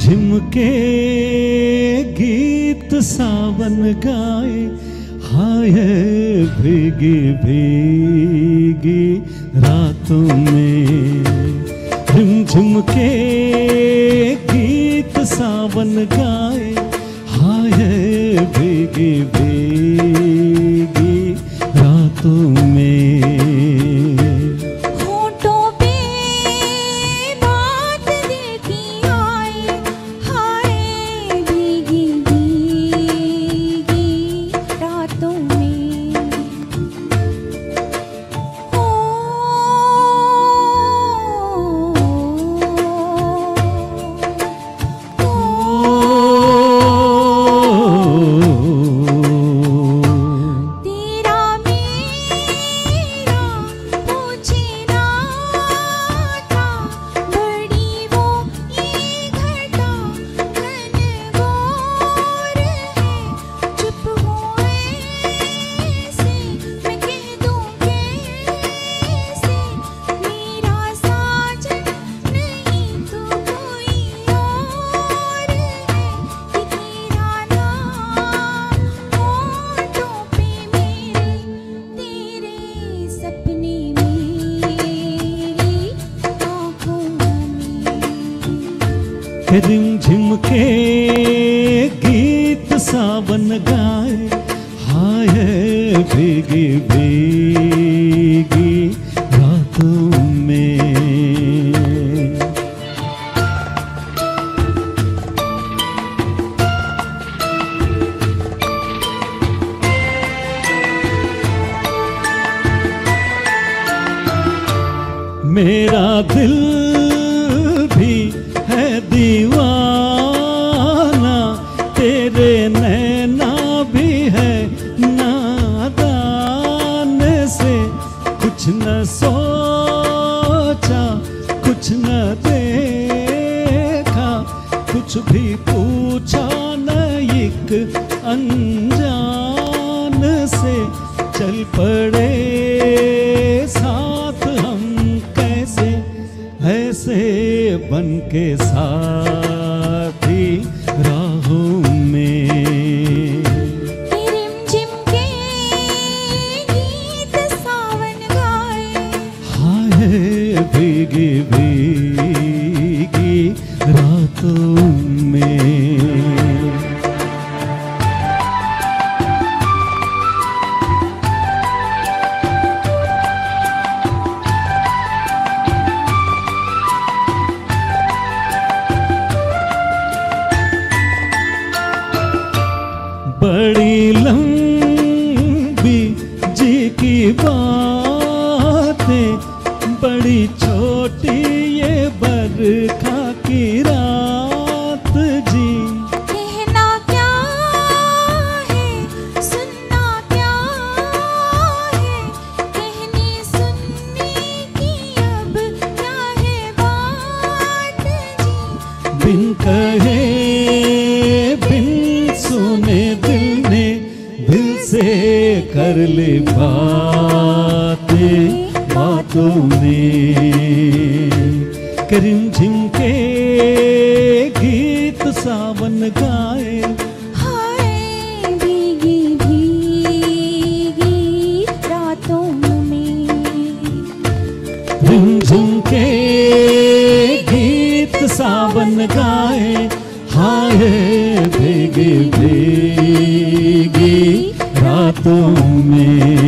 झिम के गीत सावन गाए, हाय भीगी भीगी रातों में। झिम झिम के गीत सावन गाए, हाय भीगी भीगी रातों में। रिम झिम के गीत सावन गाए, हाय भीगी भीगी रातों में। मेरा दिल भी है दीवाना, तेरे नैना भी है नादान से। कुछ न सोचा कुछ न देखा, कुछ भी पूछा न एक अनजान से। चल पड़े साथ हम कैसे, ऐसे बन के साथी राहों में। रिमझिम के गीत सावन गाए, हाय भीगी भीगी रातों में। बड़ी लंबी जी की बातें, बड़ी छोटी ये बरखा की रात जी। कहना क्या है सुनना क्या है, कहने सुनने की अब क्या है बात जी। बिन कहे बिन सुने दिल ने दिल से कर ली बातें बातों में। रिमझिम के गीत सावन गाए, हाय भीगी भीगी रातों में। रिमझिम के गीत सावन गाए, हाय भीगी भीगी रातों में।